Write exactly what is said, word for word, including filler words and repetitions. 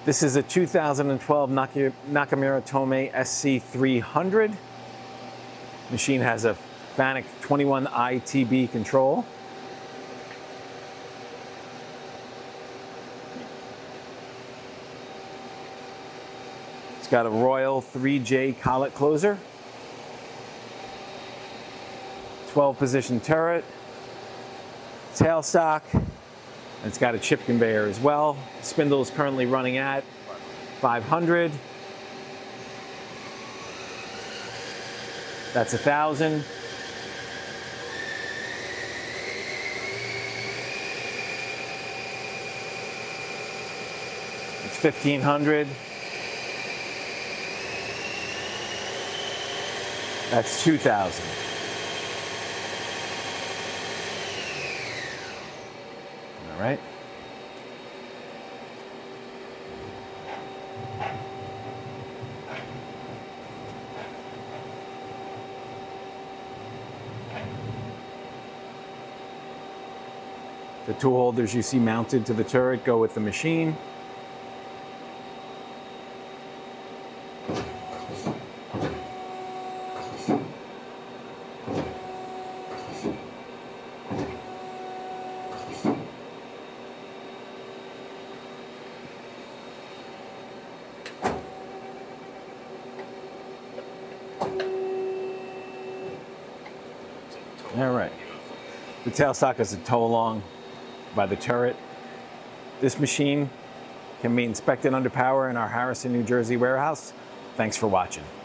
This is a two thousand twelve Nakamura Tome S C three hundred. Machine has a FANUC twenty-one I T B control. It's got a Royal three J collet closer, twelve position turret, tailstock. It's got a chip conveyor as well. Spindle is currently running at five hundred. That's one thousand. It's fifteen hundred. That's two thousand. All right. The tool holders you see mounted to the turret go with the machine. All right. The tailstock is a tow along by the turret. This machine can be inspected under power in our Harrison, New Jersey warehouse. Thanks for watching.